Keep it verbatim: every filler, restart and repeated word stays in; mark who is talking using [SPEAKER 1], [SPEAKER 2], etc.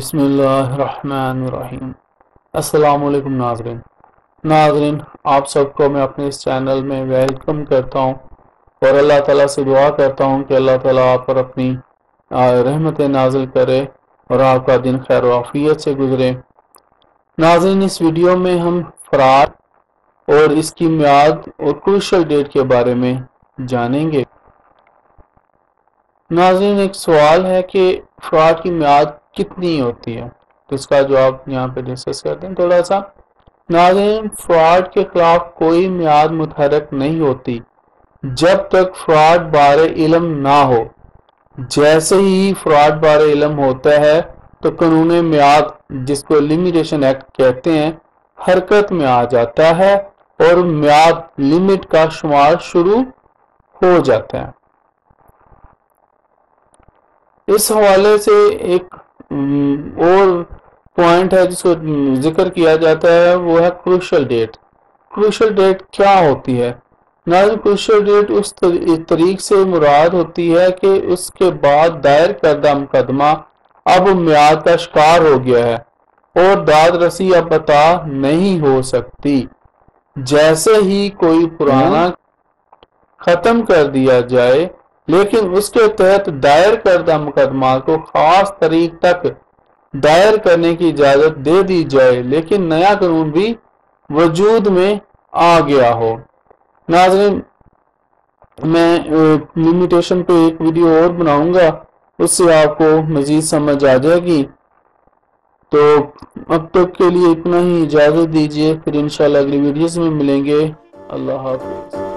[SPEAKER 1] بسم اللہ الرحمن الرحیم۔ السلام علیکم ناظرین ناظرین آپ سب کو میں اپنے اس چینل میں ویلکم کرتا ہوں اور اللہ تعالیٰ سے دعا کرتا ہوں کہ اللہ تعالیٰ آپ پر اپنی رحمت نازل کرے اور آپ کا دن خیر و عافیت سے گزرے۔ ناظرین اس ویڈیو میں ہم فراڈ اور اس کی میعاد اور کروشل ڈیٹ کے بارے میں جانیں گے۔ ناظرین ایک سوال ہے کہ فراڈ کی میعاد کتنی ہوتی ہے، تو اس کا جواب یہاں پہ ڈسکس کرتے ہیں تھوڑا سا۔ ناظرین فراڈ کے خلاف کوئی میعاد متحرک نہیں ہوتی جب تک فراڈ بارے علم نہ ہو۔ جیسے ہی فراڈ بارے علم ہوتا ہے تو قانون میعاد، جس کو لمیٹیشن ایکٹ کہتے ہیں، حرکت میں آ جاتا ہے اور میعاد لمٹ کا شمار شروع ہو جاتا ہے۔ اس حوالے سے ایک اور پوائنٹ ہے جس کو ذکر کیا جاتا ہے، وہ ہے کروشل ڈیٹ۔ کروشل ڈیٹ کیا ہوتی ہے؟ ناظرین کروشل ڈیٹ اس طریق سے مراد ہوتی ہے کہ اس کے بعد دائر کردہ مقدمہ اب میعاد کا شکار ہو گیا ہے اور داد رسی اب عطا نہیں ہو سکتی۔ جیسے ہی کوئی پرانا ختم کر دیا جائے لیکن اس کے تحت دائر کردہ مقدمات کو خاص تاریخ تک دائر کرنے کی اجازت دے دی جائے لیکن نیا قانون بھی وجود میں آ گیا ہو۔ ناظرین میں لمیٹیشن پہ ایک ویڈیو اور بناؤں گا، اس سے آپ کو مزید سمجھ آ جائے گی۔ تو اب تک کے لیے اتنا ہی، اجازت دیجیے، پھر انشاءاللہ اگلی ویڈیوز میں ملیں گے۔ اللہ حافظ۔